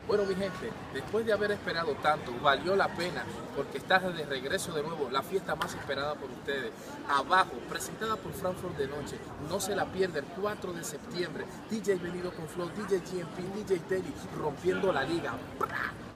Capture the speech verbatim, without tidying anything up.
Bueno, mi gente, después de haber esperado tanto, valió la pena porque estás de regreso de nuevo, la fiesta más esperada por ustedes. Abajo, presentada por Frankfurt de Noche, no se la pierda el cuatro de septiembre. D J Venido con Flow, D J G M P, D J Telly, rompiendo la liga. ¡Bra!